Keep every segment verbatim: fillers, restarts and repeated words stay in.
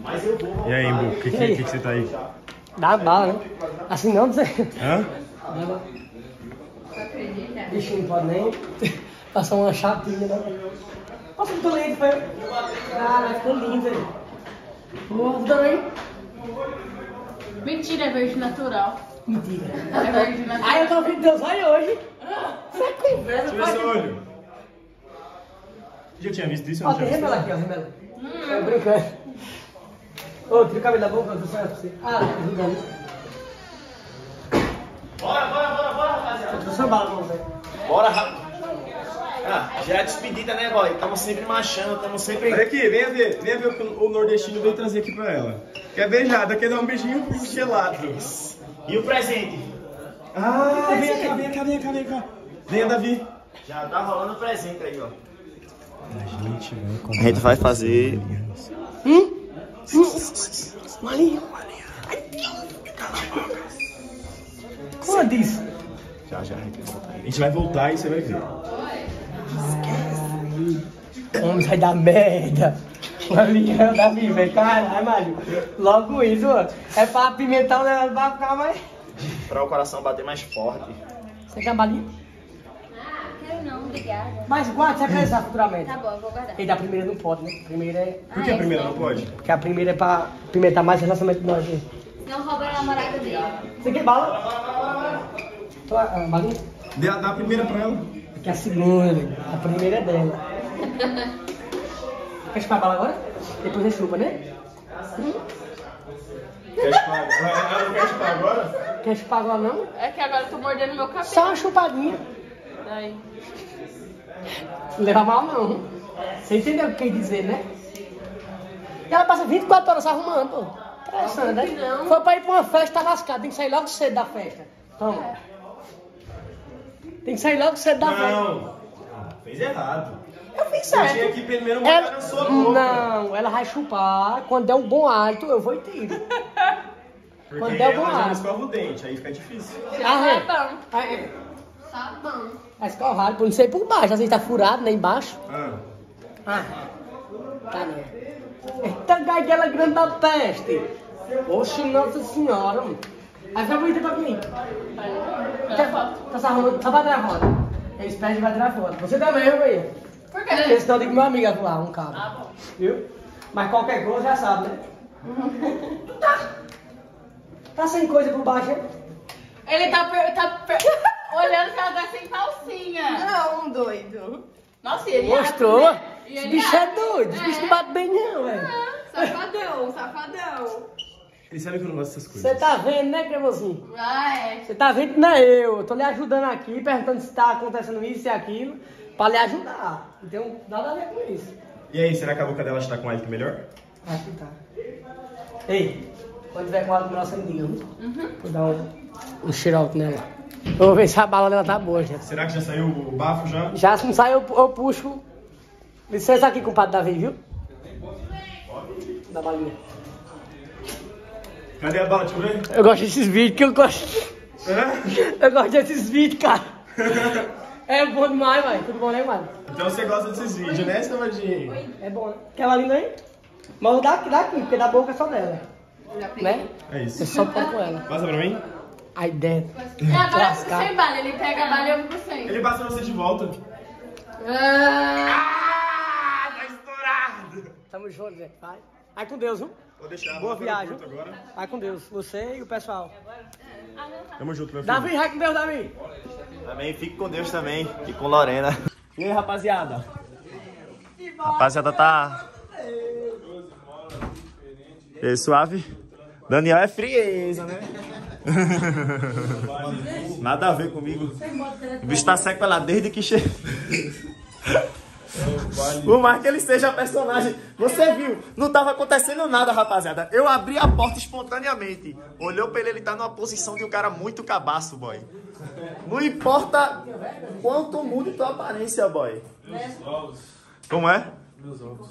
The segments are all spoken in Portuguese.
E aí, Embu, o que, que, que, que você tá aí? Dá bala, né? Assim não, você... Hã? Bicho, não pode nem passar uma chapinha, né? Nossa, ficou lindo, foi... Cara, ficou lindo, velho. Pô, também. Mentira, é verde natural. Mentira. É verde natural. Ai, eu tô ouvindo Deus, vai hoje. Você é conversa, Deixa eu ver seu olho. Já tinha visto isso? Eu Ó, não tem tinha visto. remela aqui, ó, remela. Tô brincando. Ô, tira o cabelo da boca, eu tô certo pra você. Ah, tô brincando. Bora, bora, bora, bora, rapaziada. Eu tô sambando, vamos ver. Bora, rapaz. Ah, já é despedida, né, boy? Tamo sempre marchando, tamo sempre... Olha aqui, venha ver, venha ver o que o nordestino veio trazer aqui pra ela. Quer beijada, quer dar um beijinho gelado. E o presente? Ah, vem cá, vem cá, vem cá, vem cá. Venha, Davi. Já tá rolando o presente aí, ó. A gente vai comprar. A gente vai fazer... Hum? Hum? Malinho. Como eu disse? Já, já, a gente vai voltar aí. A gente vai voltar e você vai ver. Homem, vai dar merda. Malinho, Davi, velho. Caralho, Malinho. Logo isso, ó. É pra apimentar o negócio pra ficar mais... Pra o coração bater mais forte. Você quer balinha? Ah, quero não, obrigada. Mas guarda, você vai precisar futuramente. Tá bom, eu vou guardar. E da primeira não pode, né? Primeira é... Por que a primeira não pode? Porque a primeira é pra pimentar mais o relacionamento de nós, gente. Senão rouba a namorada dele. Você quer bala? Tô, ah, balinha? Dá, dá a primeira pra ela. Aqui é a segunda, velho. A primeira é dela. Quer chupar a bala agora? Depois você chupa, né? Hum? Quer chupar? Ela não quer chupar agora? Quer chupar agora não? É que agora eu tô mordendo meu cabelo. Só uma chupadinha. Daí. Não leva mal não. Você entendeu o que quer dizer, né? E ela passa vinte e quatro horas se arrumando, pô. Interessante, né? Não. Foi pra ir pra uma festa, tá lascado. Tem que sair logo cedo da festa. Toma. Tem que sair logo cedo da festa. Não. Fez errado. Eu fiz Você tinha certo. que primeiro mandar Ela... na sua boca. Não, ela vai chupar. Quando der um bom hálito, eu vou e tiro. Porque Quando der ela bom já não hálito. escova o dente, aí fica difícil. Ah, é? Sabão. Ah, é. Sabão. Vai escovar, por não sei por baixo. Às vezes tá furado, nem embaixo. Ah. Ah, tá não. Eita gaguela grande da peste. Oxe, nossa senhora. Mano. Aí fica bonita pra mim. Tá, tá se arrumando só pra tirar foto. Eles pedem pra tirar foto. Você também, meu velho. Por quê? Porque senão eu digo que meu amigo vai pular um cabo. Ah, bom. Viu? Mas qualquer coisa já sabe, né? Tá. Tá sem coisa por baixo, hein? Ele tá, per, tá per, olhando se ela tá sem calcinha. Não, doido. Nossa, e ele Mostrou. abre, né? E Esse ele bicho é abre. doido. Esse bicho não bate bem não, velho. Ah, safadão, safadão. Ele sabe que eu não gosto dessas coisas. Você tá vendo, né, cremosinho? Ah, é. Você tá vendo que não é eu. Eu tô lhe ajudando aqui, perguntando se tá acontecendo isso e aquilo, pra lhe ajudar. Não tem nada a ver com isso. E aí, será que a boca dela está com hálito melhor? Acho que tá. Ei, quando tiver com algo nosso, me diga. Uhum. Vou dar um, um xerox nela. Eu vou ver se a bala dela tá boa, gente. Será que já saiu o bafo já? Já se não sai, eu, eu puxo. Licença aqui, compadre Davi, viu? Da balinha. Cadê a bala? Deixa eu ver. Eu gosto desses vídeos que eu gosto. É? Eu gosto desses vídeos, cara. É bom demais, mãe. Tudo bom, né, mano? Então você gosta desses vídeos, né, Salvadinho? É bom, né? Quer balinha aí? Mas daqui, daqui, porque da boca é só dela. Né? É isso. É só pôr com ela. Passa pra mim? Aí dentro. É, agora eu Lascar. fico sem bala. Ele pega a bala e eu fico sem. Ele passa você de volta. Ah, Ah, tá estourado! Tamo junto, gente. Vai. Vai com Deus, viu? Vou deixar. Boa vou viagem. curto agora. Vai com Deus. Você e o pessoal. Tamo junto, meu filho. Davi, vai com Deus, Davi. Também fique com Deus também. E com Lorena. E aí, rapaziada? Rapaziada, tá... E aí, suave? Daniel é frieza, né? Nada a ver comigo. O bicho tá seco lá desde que chegou. Por mais que ele seja personagem. Você viu? Não tava acontecendo nada, rapaziada. Eu abri a porta espontaneamente. Olhou pra ele, ele tá numa posição de um cara muito cabaço, boy. Não importa quanto mude tua aparência, boy. Como é? Meus ovos.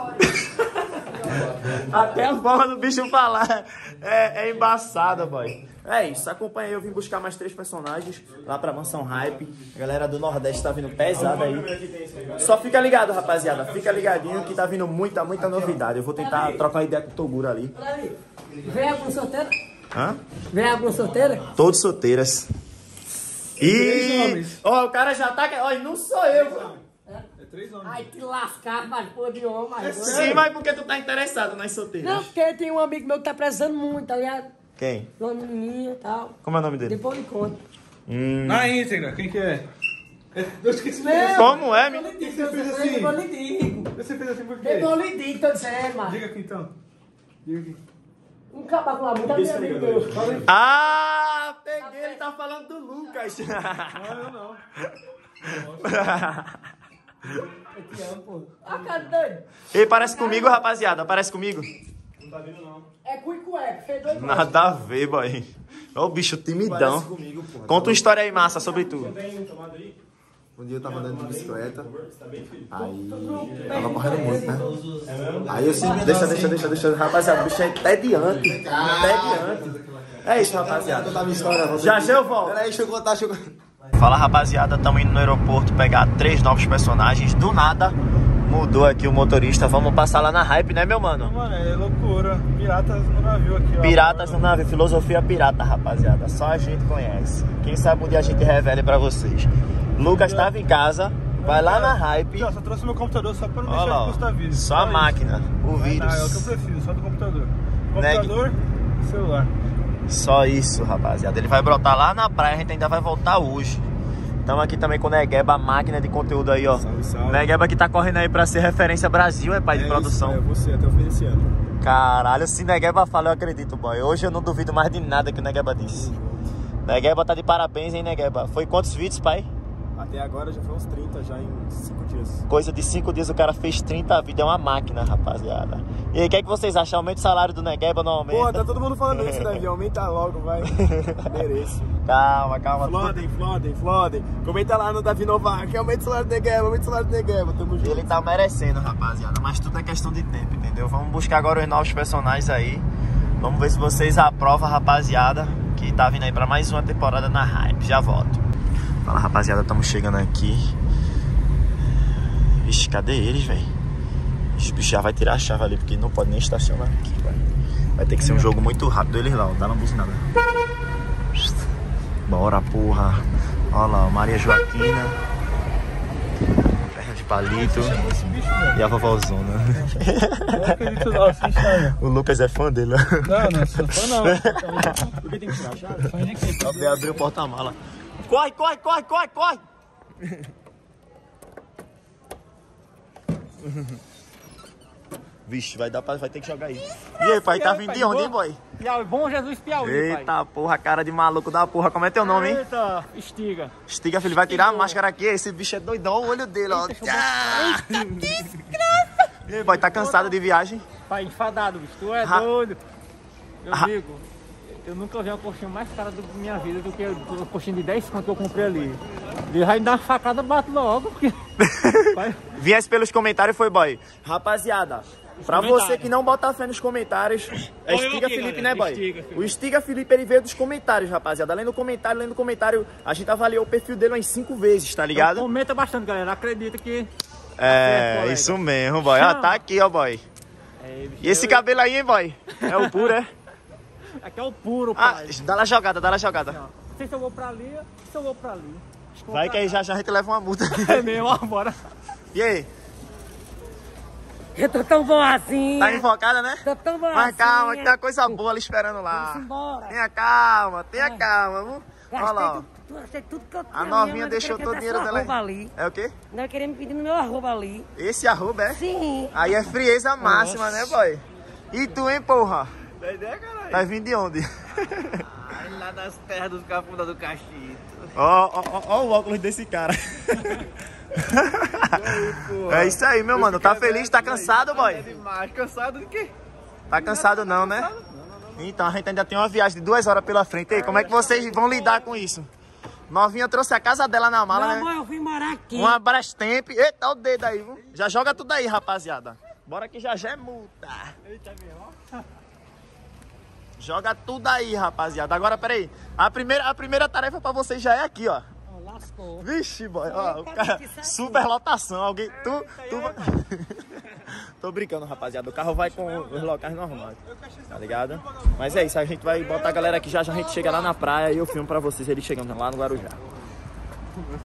Até a forma do bicho falar é, é embaçada, boy. É isso, acompanha aí, eu vim buscar mais três personagens lá pra Mansão Hype. A galera do Nordeste tá vindo pesada aí. Só fica ligado, rapaziada, fica ligadinho que tá vindo muita, muita novidade. Eu vou tentar trocar ideia com o Toguro ali. Vem alguma solteira? Hã? Vem alguma solteira? Todos solteiras. E... Ó, o cara já tá... Ó, não sou eu, mano. Três homens. Ai, te lascar, mas pô de homem. Mas Sim, mas por que tu tá interessado nas solteiras? não, porque tem um amigo meu que tá precisando muito, tá ligado? Quem? Uma menininha e tal. Como é o nome dele? Depois eu lhe conto. Hum. Na íntegra, quem que é? Eu esqueci. Como é, Depois eu menino? lhe digo, Você fez assim? depois eu lhe digo. Você fez assim por quê? Depois eu lhe digo, tô dizendo, mano. Diga aqui então. Diga aqui. Um cabaco lá, muito amigo meu. Fala aí. Ah, peguei, ele tá falando do Lucas. Não, eu não. Eu te amo, pô. Ah, cara, doido. Ei, parece comigo, rapaziada, parece comigo. Não tá vendo não. É cuicueca, fez dois gols. Nada a ver, boy. Ó o bicho timidão. Comigo, porra. Conta uma história aí massa sobre tu. Um dia eu tava andando de bicicleta, aí tava correndo muito, né? Aí eu sempre... Deixa, deixa, deixa, deixa. Rapaziada, o bicho é entediante. Entediante. É isso, rapaziada. Contar minha história. Você... Já já eu volto. Peraí, deixa eu contar, deixa eu contar. Fala, rapaziada, estamos indo no aeroporto pegar três novos personagens. Do nada, mudou aqui o motorista. Vamos passar lá na Hype, né, meu mano? Mano, é loucura. Piratas no navio aqui, ó. Piratas no navio, filosofia pirata, rapaziada. Só a gente conhece. Quem sabe um dia a gente revele pra vocês. Lucas tava em casa, vai lá na Hype. Eu só trouxe meu computador só pra não Olha deixar lá, de custar vídeo. só a máquina, o vírus. Ah, é o que eu prefiro, só do computador. Neg. Computador, celular. Só isso, rapaziada. Ele vai brotar lá na praia, a gente ainda vai voltar hoje. Estamos aqui também com o Negueba, a máquina de conteúdo aí, ó. Salve, salve. Negueba que tá correndo aí pra ser referência Brasil, é pai de produção. É você, até o fim desse ano. Caralho, se Negueba fala, eu acredito, boy. Hoje eu não duvido mais de nada que o Negueba disse. Negueba tá de parabéns, hein, Negueba? Foi quantos vídeos, pai? Até agora já foi uns trinta, já em cinco dias. Coisa de cinco dias o cara fez trinta vídeos, é uma máquina, rapaziada. E aí, o que é que vocês acham? Aumenta o salário do Negueba ou não aumenta? Pô, tá todo mundo falando isso, Davi. Aumenta logo, vai. Mereço. Calma, calma. Flodem, flodem, flodem. Comenta lá no Davi Novak. Aumenta o salário do Negueba, aumenta o salário do Negueba. Tamo junto. Ele tá merecendo, rapaziada, mas tudo é questão de tempo, entendeu? Vamos buscar agora os novos personagens aí. Vamos ver se vocês aprovam, rapaziada, que tá vindo aí pra mais uma temporada na Hype. Já volto. Fala, rapaziada, estamos chegando aqui. Vixe, cadê eles, velho? Os bichos já vai tirar a chave ali, porque não pode nem estacionar aqui, velho. Vai ter que ser um jogo muito rápido. Eles lá, ó, tá na buzinada. Bora, porra. Olha lá, ó, Maria Joaquina. Perna de palito. E a vovózona. Eu acredito não, assim, chave. O Lucas é fã dele, né? Não, não sou fã não. Por que tem que tirar a chave? Faz de quê? Abre, abriu o porta-mala. Corre, corre, corre, corre, corre! Vixe, vai dar pra, vai ter que jogar aí. E aí, pai, tá vindo de onde, hein, boy? Piauí, bom Jesus Piauí, Eita porra, cara de maluco da porra. Como é teu pai. nome, hein? Eita, estiga. Estiga, filho, vai tirar a máscara aqui. Esse bicho é doidão, olha o olho dele, ó. Ah! E aí, boy, tá cansado de viagem? Pai, enfadado, bicho. Tu é Ra- doido. Meu Ra- amigo, eu nunca vi uma coxinha mais cara da minha vida do que a coxinha de dez conto que eu comprei ali. Ele vai me dar uma facada, bate logo, porque... Pai, Viesse pelos comentários, foi, boy. Rapaziada, pra comentários. você que não bota fé nos comentários, é Olha eu Estiga aqui, Felipe, galera, né, boy? Estiga Felipe. O Estiga Felipe, ele veio dos comentários, rapaziada. Além do comentário, além do comentário, a gente avaliou o perfil dele umas cinco vezes, tá ligado? comenta bastante, galera. Acredita que... É, colega. isso mesmo, boy. Ó, Chama. tá aqui, ó, boy. É, bicho, E esse eu- cabelo aí, hein, boy? É o puro, é? Aqui é o puro, Ah, pai. dá lá jogada, dá lá jogada. Não sei se eu vou pra ali, se eu vou pra ali. Acho eu vou Vai pra que aí cá. já já a gente leva uma multa. É mesmo, ó, bora. E aí? Eu tô tão boazinha. Tá invocada, né? Tô tão boazinha. Mas calma, que tem uma coisa boa ali esperando lá. Vamos embora. Tenha calma, tenha Ai. calma. Vamos. Olha Gastei lá, ó. tudo, tu- gastei tudo que eu tinha. A Minha novinha mãe deixou queria todo o que eu dinheiro desse dela arroba aí. ali. É o quê? Não queria me pedir no meu arroba ali. Esse arroba, é? Sim. Aí é frieza máxima, né, boy? E tu, hein, porra? Da ideia, caralho. Tá vindo de onde? Ai, lá das terras dos cafundá do Cachito. Ó, ó, ó, ó o óculos desse cara. É isso aí, meu mano. Tá feliz? Tá cansado, boy? demais. Cansado de quê? Tá cansado não, né? Então, a gente ainda tem uma viagem de duas horas pela frente. E aí, como é que vocês vão lidar com isso? Novinha trouxe a casa dela na mala, Meu né? amor, eu vim morar aqui. Uma Brastemp. Eita, olha o dedo aí, viu? Já joga tudo aí, rapaziada. Bora que já já é multa. Eita, meu. Joga tudo aí, rapaziada. Agora, peraí. A primeira, a primeira tarefa pra vocês já é aqui, ó. Oh, lascou. Vixe, boy. Ó, o cara, super lotação. Alguém... Tu... tu... Tô brincando, rapaziada. O carro vai com os locais normais. Tá ligado? Mas é isso. A gente vai botar a galera aqui já. Já a gente chega lá na praia e eu filmo pra vocês ele chegando lá no Guarujá.